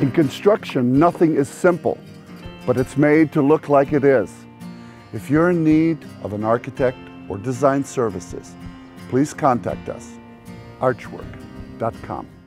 In construction, nothing is simple, but it's made to look like it is. If you're in need of an architect or design services, please contact us, archwork.com.